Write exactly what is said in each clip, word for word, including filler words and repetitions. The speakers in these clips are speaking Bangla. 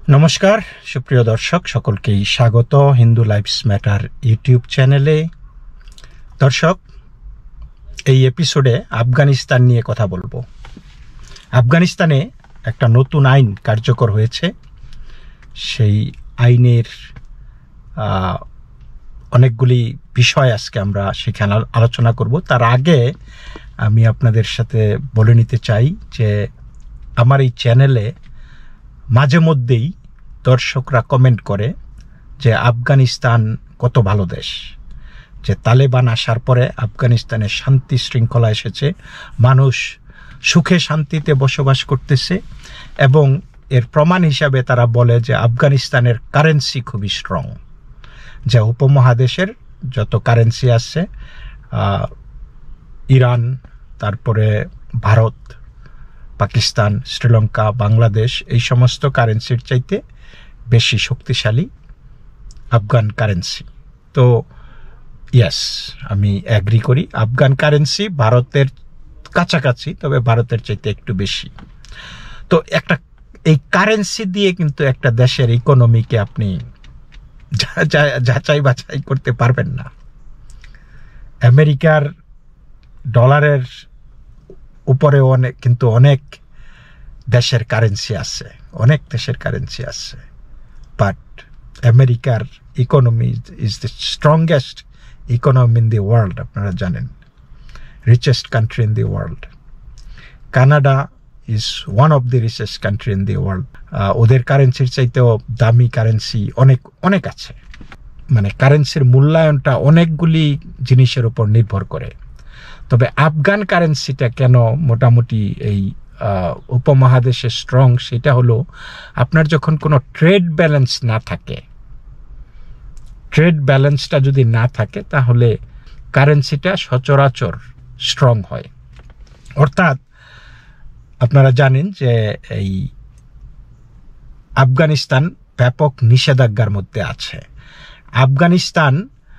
নমস্কার সুপ্রিয় দর্শক, সকলকেই স্বাগত হিন্দু লাইভস ম্যাটার ইউটিউব চ্যানেলে। দর্শক, এই এপিসোডে আফগানিস্তান নিয়ে কথা বলবো। আফগানিস্তানে একটা নতুন আইন কার্যকর হয়েছে। সেই আইনের অনেকগুলি বিষয় আজকে আমরা সেখানে আলোচনা করব। তার আগে আমি আপনাদের সাথে বলে নিতে চাই যে আমার এই চ্যানেলে মাঝে মধ্যেই দর্শকরা কমেন্ট করে যে আফগানিস্তান কত ভালো দেশ, যে তালেবান আসার পরে আফগানিস্তানে শান্তি শৃঙ্খলা এসেছে, মানুষ সুখে শান্তিতে বসবাস করতেছে, এবং এর প্রমাণ হিসাবে তারা বলে যে আফগানিস্তানের কারেন্সি খুবই স্ট্রং। যে উপমহাদেশের যত কারেন্সি আছে, ইরান, তারপরে ভারত, পাকিস্তান, শ্রীলঙ্কা, বাংলাদেশ, এই সমস্ত কারেন্সির চাইতে বেশি শক্তিশালী আফগান কারেন্সি। তো ইয়েস, আমি অ্যাগ্রি করি, আফগান কারেন্সি ভারতের কাছাকাছি, তবে ভারতের চাইতে একটু বেশি। তো একটা এই কারেন্সি দিয়ে কিন্তু একটা দেশের ইকোনমিকে আপনি যাচাই বাছাই করতে পারবেন না। আমেরিকার ডলারের উপরে অনেক কিন্তু অনেক দেশের কারেন্সি আছে, অনেক দেশের কারেন্সি আছে, বাট আমেরিকার economy is the strongest economy in the world. আপনারা জানেন, richest country in the world. Canada is one of the richest country in the world. ওদের কারেন্সির চাইতেও দামি কারেন্সি অনেক অনেক আছে। মানে কারেন্সির মূল্যায়নটা অনেকগুলি জিনিসের উপর নির্ভর করে। তবে আফগান কারেন্সিটা কেন মোটামুটি এই উপমহাদেশে স্ট্রং, সেটা হলো আপনার যখন কোনো ট্রেড ব্যালেন্স না থাকে, ট্রেড ব্যালেন্সটা যদি না থাকে তাহলে কারেন্সিটা সচরাচর স্ট্রং হয়। অর্থাৎ আপনারা জানেন যে এই আফগানিস্তান ব্যাপক নিষেধাজ্ঞার মধ্যে আছে। আফগানিস্তান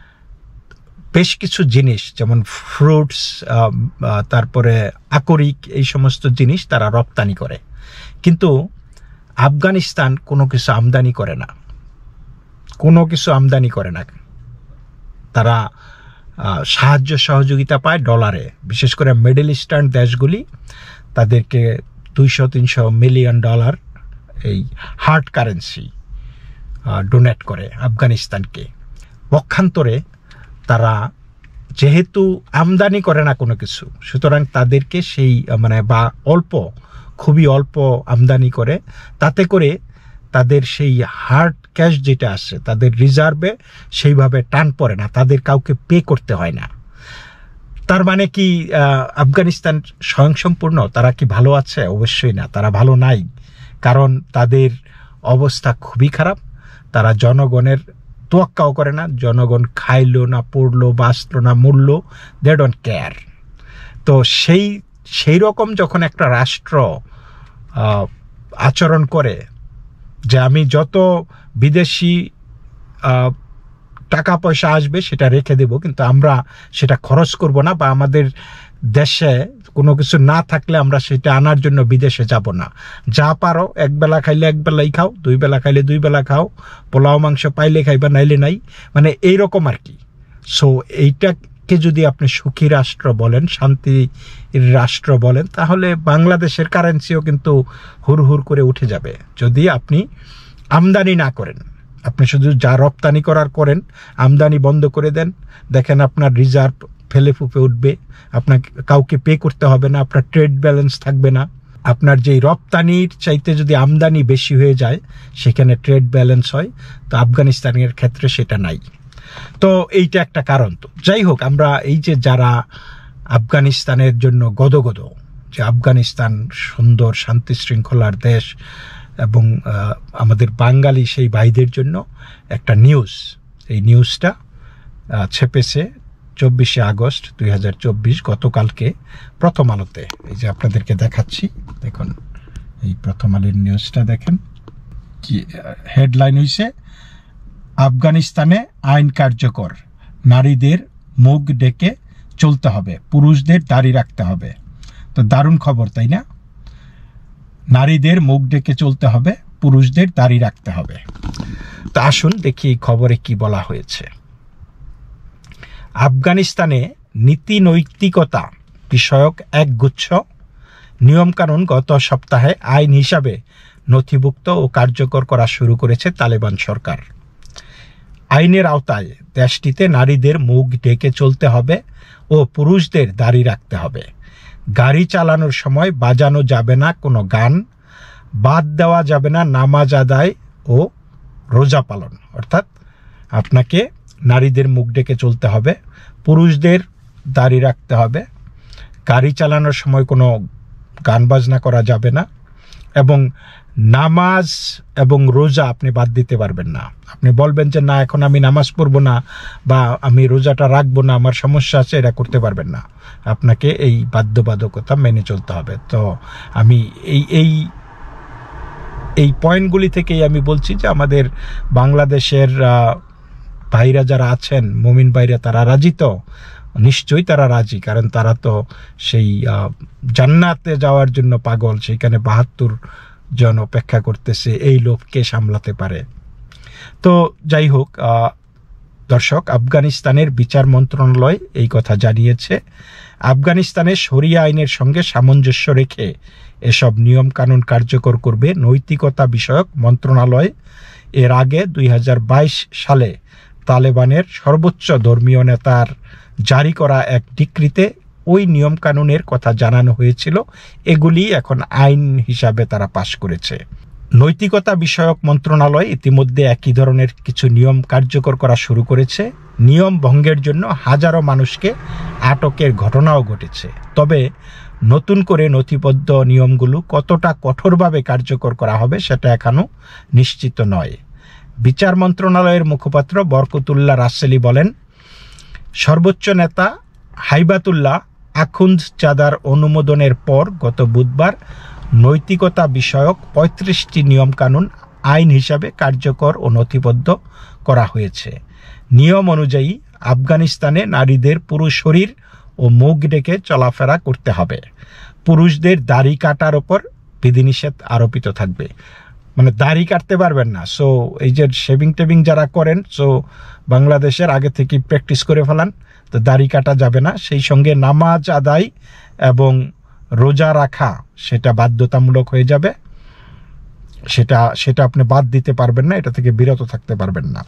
বেশ কিছু জিনিস যেমন ফ্রুটস, তারপরে আকরিক, এই সমস্ত জিনিস তারা রপ্তানি করে, কিন্তু আফগানিস্তান কোনো কিছু আমদানি করে না, কোনো কিছু আমদানি করে না। তারা সাহায্য সহযোগিতা পায় ডলারে। বিশেষ করে মিডল ইস্টার্ন দেশগুলি তাদেরকে দুইশো তিনশো মিলিয়ন ডলার এই হার্ড কারেন্সি ডোনেট করে আফগানিস্তানকে। পক্ষান্তরে তারা যেহেতু আমদানি করে না কোনো কিছু, সুতরাং তাদেরকে সেই মানে বা অল্প, খুবই অল্প আমদানি করে, তাতে করে তাদের সেই হার্ড ক্যাশ যেটা আসে তাদের রিজার্ভে সেইভাবে টান পড়ে না, তাদের কাউকে পে করতে হয় না। তার মানে কি আফগানিস্তান স্বয়ংসম্পূর্ণ? তারা কি ভালো আছে? অবশ্যই না, তারা ভালো নাই। কারণ তাদের অবস্থা খুবই খারাপ। তারা জনগণের তোয়াক্কাও করে না, জনগণ খাইলো না, পড়লো, বাঁচলো না, মূল্য, দে ডোন্ট কেয়ার। তো সেই সেই রকম যখন একটা রাষ্ট্র আচরণ করে যে আমি যত বিদেশি টাকা পয়সা আসবে সেটা রেখে দেব, কিন্তু আমরা সেটা খরচ করব না, বা আমাদের দেশে কোনো কিছু না থাকলে আমরা সেটা আনার জন্য বিদেশে যাব না। যা পারো এক বেলা খাইলে এক বেলাই খাও, দুই বেলা খাইলে দুই বেলা খাও, পোলাও মাংস পাইলে খাইবা, নাইলে নাই, মানে এইরকম আর কি। সো এইটাকে যদি আপনি সুখী রাষ্ট্র বলেন, শান্তির রাষ্ট্র বলেন, তাহলে বাংলাদেশের কারেন্সিও কিন্তু হুর হুর করে উঠে যাবে যদি আপনি আমদানি না করেন। আপনি শুধু যা রপ্তানি করার করেন, আমদানি বন্ধ করে দেন, দেখেন আপনার রিজার্ভ ফেলে ফুপে উঠবে, আপনাকে কাউকে পে করতে হবে না, আপনার ট্রেড ব্যালেন্স থাকবে না। আপনার যেই রপ্তানির চাইতে যদি আমদানি বেশি হয়ে যায়, সেখানে ট্রেড ব্যালেন্স হয়। তো আফগানিস্তানের ক্ষেত্রে সেটা নাই। তো এইটা একটা কারণ। তো যাই হোক, আমরা এই যে যারা আফগানিস্তানের জন্য গদগদ, যে আফগানিস্তান সুন্দর শান্তি শৃঙ্খলার দেশ, এবং আমাদের বাঙালি সেই ভাইদের জন্য একটা নিউজ, এই নিউজটা ছেপেছে চব্বিশে আগস্ট দুই হাজার চব্বিশ, গতকালকে প্রথম আলোতে। এই যে আপনাদেরকে দেখাচ্ছি, দেখুন এই প্রথম আলোর নিউজটা দেখেন। কি হেডলাইন হয়েছে, আফগানিস্তানে আইন কার্যকর, নারীদের মুখ ডেকে চলতে হবে, পুরুষদের দাড়ি রাখতে হবে। তো দারুণ খবর, তাই না? নারীদের মুখ ডেকে চলতে হবে, পুরুষদের দাড়ি রাখতে হবে। তো আসুন দেখি এই খবরে কি বলা হয়েছে। আফগানিস্তানে নীতি নৈতিকতা বিষয়ক এক গুচ্ছ নিয়মকানুন গত সপ্তাহে আইন হিসাবে নথিভুক্ত ও কার্যকর করা শুরু করেছে তালেবান সরকার। আইনের আওতায় দেশটিতে নারীদের মুখ ঢেকে চলতে হবে ও পুরুষদের দাড়ি রাখতে হবে। গাড়ি চালানোর সময় বাজানো যাবে না কোনো গান, বাদ দেওয়া যাবে না নামাজ আদায় ও রোজা পালন। অর্থাৎ আপনাকে নারীদের মুখ ঢেকে চলতে হবে, পুরুষদের দাড়ি রাখতে হবে, গাড়ি চালানোর সময় কোনো গান বাজনা করা যাবে না, এবং নামাজ এবং রোজা আপনি বাদ দিতে পারবেন না। আপনি বলবেন যে না এখন আমি নামাজ পড়বো না বা আমি রোজাটা রাখবো না, আমার সমস্যা আছে, এটা করতে পারবেন না। আপনাকে এই বাধ্যবাধকতা মেনে চলতে হবে। তো আমি এই এই এই পয়েন্টগুলি থেকেই আমি বলছি যে আমাদের বাংলাদেশের ভাইরা যারা আছেন, মুমিন ভাইরা, তারা রাজি তো? নিশ্চয়ই তারা রাজি, কারণ তারা তো সেই জান্নাতে যাওয়ার জন্য পাগল। সেইখানে বাহাত্তর জন অপেক্ষা করতেছে, এই লোককে সামলাতে পারে। তো যাই হোক দর্শক, আফগানিস্তানের বিচার মন্ত্রণালয় এই কথা জানিয়েছে। আফগানিস্তানের শরিয়া আইনের সঙ্গে সামঞ্জস্য রেখে এসব নিয়ম কানুন কার্যকর করবে নৈতিকতা বিষয়ক মন্ত্রণালয়। এর আগে দুই হাজার বাইশ সালে তালেবানের সর্বোচ্চ ধর্মীয় নেতার জারি করা এক ডিক্রিতে ওই নিয়ম কানুনের কথা জানানো হয়েছিল। এগুলি এখন আইন হিসাবে তারা পাশ করেছে। নৈতিকতা বিষয়ক মন্ত্রণালয় ইতিমধ্যে একই ধরনের কিছু নিয়ম কার্যকর করা শুরু করেছে। নিয়ম ভঙ্গের জন্য হাজারো মানুষকে আটকের ঘটনাও ঘটেছে। তবে নতুন করে নথিবদ্ধ নিয়মগুলো কতটা কঠোরভাবে কার্যকর করা হবে সেটা এখনো নিশ্চিত নয়। বিচার মন্ত্রণালয়ের মুখপাত্র বরকতুল্লাহ রাসেলি বলেন, সর্বোচ্চ নেতা হাইবাতুল্লাহ আখুন্দ চাদার অনুমোদনের পর গত বুধবার নৈতিকতা বিষয়ক পঁয়ত্রিশটি নিয়মকানুন আইন হিসাবে কার্যকর ও নথিবদ্ধ করা হয়েছে। নিয়ম অনুযায়ী আফগানিস্তানে নারীদের পুরো শরীর ও মুখ ঢেকে চলাফেরা করতে হবে। পুরুষদের দাড়ি কাটার ওপর বিধিনিষেধ আরোপিত থাকবে। মানে দাড়ি কাটতে পারবেন না। সো এই যে শেভিং টেভিং যারা করেন, সো বাংলাদেশের আগে থেকে প্র্যাকটিস করে ফেলান, তো দাড়ি কাটা যাবে না। সেই সঙ্গে নামাজ আদায় এবং রোজা রাখা সেটা বাধ্যতামূলক হয়ে যাবে। সেটা সেটা আপনি বাদ দিতে পারবেন না, এটা থেকে বিরত থাকতে পারবেন না।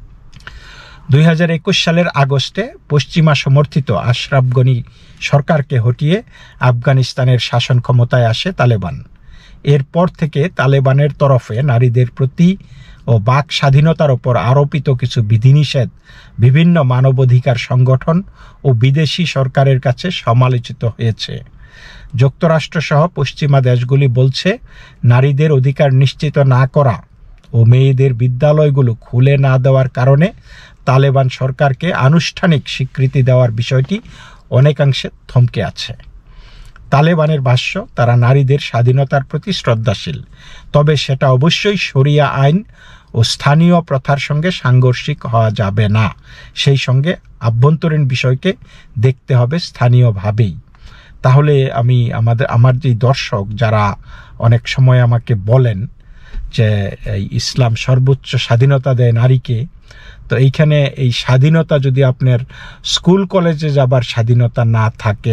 দুই হাজার একুশ সালের আগস্টে পশ্চিমা সমর্থিত আশরাফ গনি সরকারকে হটিয়ে আফগানিস্তানের শাসন ক্ষমতায় আসে তালেবান। এরপর থেকে তালেবানের তরফে নারীদের প্রতি ও বাক স্বাধীনতার ওপর আরোপিত কিছু বিধিনিষেধ বিভিন্ন মানবাধিকার সংগঠন ও বিদেশি সরকারের কাছে সমালোচিত হয়েছে। যুক্তরাষ্ট্রসহ পশ্চিমা দেশগুলি বলছে, নারীদের অধিকার নিশ্চিত না করা ও মেয়েদের বিদ্যালয়গুলো খুলে না দেওয়ার কারণে তালেবান সরকারকে আনুষ্ঠানিক স্বীকৃতি দেওয়ার বিষয়টি অনেকাংশে থমকে আছে। তালেবানের ভাষ্য, তারা নারীদের স্বাধীনতার প্রতি শ্রদ্ধাশীল, তবে সেটা অবশ্যই শরিয়া আইন ও স্থানীয় প্রথার সঙ্গে সাংঘর্ষিক হওয়া যাবে না। সেই সঙ্গে আভ্যন্তরীণ বিষয়কে দেখতে হবে স্থানীয়ভাবেই। তাহলে আমি আমাদের আমার যে দর্শক যারা অনেক সময় আমাকে বলেন যে এই ইসলাম সর্বোচ্চ স্বাধীনতা দেয় নারীকে, তো এইখানে এই স্বাধীনতা যদি আপনার স্কুল কলেজে যাবার স্বাধীনতা না থাকে,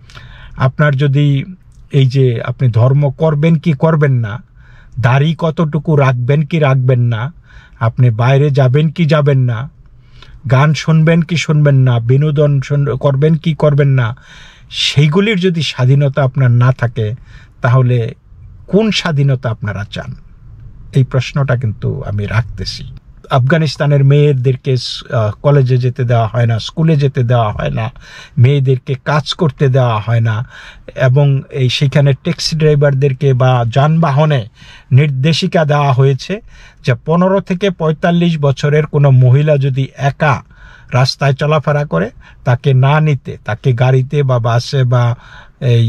আপনার যদি এই যে আপনি ধর্ম করবেন কি করবেন না, দাড়ি কতটুকু রাখবেন কি রাখবেন না, আপনি বাইরে যাবেন কি যাবেন না, গান শুনবেন কি শুনবেন না, বিনোদন করবেন কি করবেন না, সেইগুলির যদি স্বাধীনতা আপনার না থাকে, তাহলে কোন স্বাধীনতা আপনারা চান? এই প্রশ্নটা কিন্তু আমি রাখতেছি। আফগানিস্তানের মেয়েদেরকে কলেজে যেতে দেওয়া হয় না, স্কুলে যেতে দেওয়া হয় না, মেয়েদেরকে কাজ করতে দেওয়া হয় না, এবং এই সেখানে ট্যাক্সি ড্রাইভারদেরকে বা যানবাহনে নির্দেশিকা দেওয়া হয়েছে যে পনেরো থেকে পঁয়তাল্লিশ বছরের কোনো মহিলা যদি একা রাস্তায় চলাফেরা করে, তাকে না নিতে, তাকে গাড়িতে বা বাসে বা এই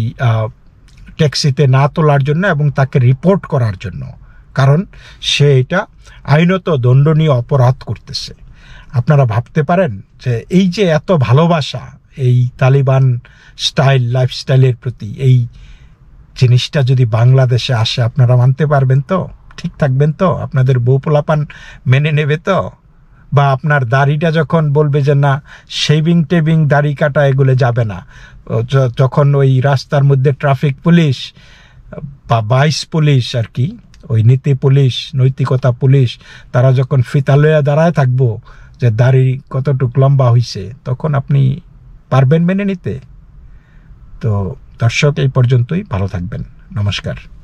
ট্যাক্সিতে না তোলার জন্য এবং তাকে রিপোর্ট করার জন্য, কারণ সে এটা আইনত দণ্ডনীয় অপরাধ করতেছে। আপনারা ভাবতে পারেন যে এই যে এত ভালোবাসা এই তালিবান স্টাইল লাইফস্টাইলের প্রতি, এই জিনিসটা যদি বাংলাদেশে আসে আপনারা মানতে পারবেন তো? ঠিক থাকবেন তো? আপনাদের বউ পোলাপান মেনে নেবে তো? বা আপনার দাড়িটা যখন বলবে যে না শেভিং টেভিং দাড়ি কাটা এগুলো যাবে না, যখন ওই রাস্তার মধ্যে ট্রাফিক পুলিশ বা ভাইস পুলিশ আর কি, ওই নীতি পুলিশ নৈতিকতা পুলিশ, তারা যখন ফিতা লইয়া দাঁড়ায় থাকবো যে দাড়ি কতটুক লম্বা হইছে, তখন আপনি পারবেন মেনে নিতে? তো দর্শক, এই পর্যন্তই, ভালো থাকবেন, নমস্কার।